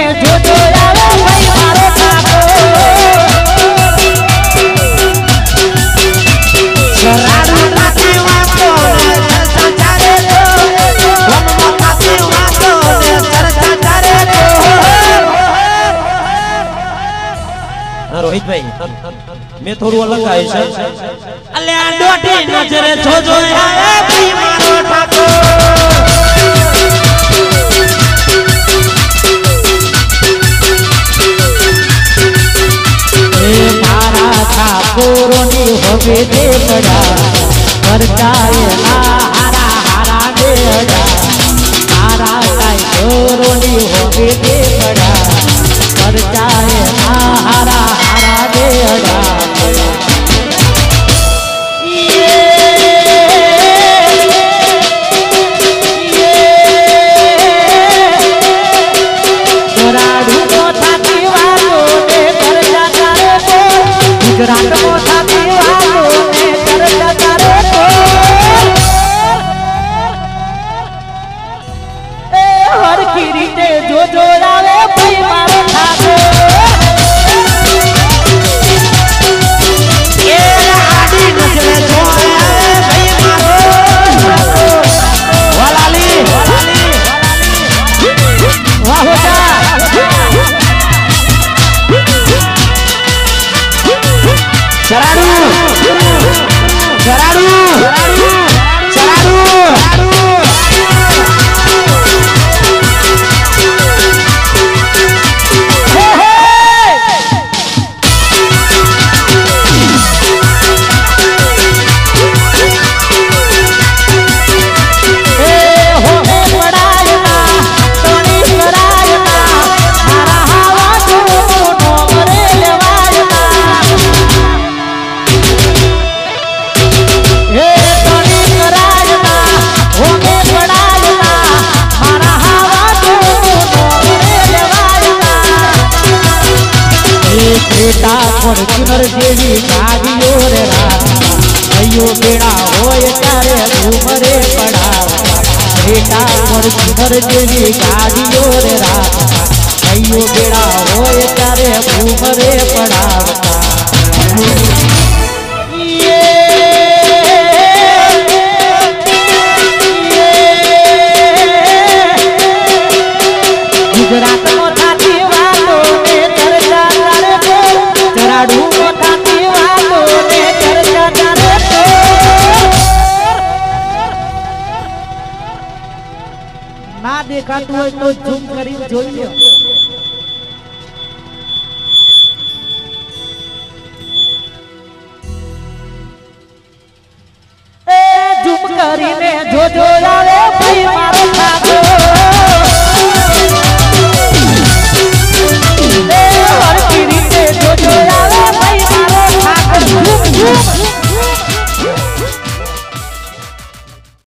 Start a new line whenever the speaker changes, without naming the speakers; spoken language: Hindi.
जो जो आवे भाई मारो ठाको शरारू नाती वातो ने चर्चा चारे तो हम नाती वातो ने चर्चा चारे तो रोहित भाई मैं थोड़ू अलग आए छे अले आ डोटी नजरे जो जो आवे भाई मारो ठाको ठाकुरोनी होवे दे बड़ा परचाए ना हारा हारा देड़ा हारा ठाकुरोनी होवे दे बड़ा परचाए ना हारा हारा देड़ा गुजरात मोथा दीवालो ने चर्चा करे तो ए हर की रीते जो जो आवे भाई मारो ठाको ए आडी नजरे जो आवे भाई मारो ठाको वलाली वाह होता शरारू शरारू शरारू फॉर्च्यूनर जेवी गाड़ियों रे अयो बेड़ा होय तारे घूमरे पड़ा बेटा फॉर्च्यूनर जेवी गाड़ियों रे अयो बेड़ा होय तारे घूमरे पड़ा गुजरात मोथा दीवालो ने चर्चा करे तो चराडू मोथा दीवालो ने चर्चा करे तो ना देखातुं होय तो झूम करीने जोई लो ए झूम करीने जो जो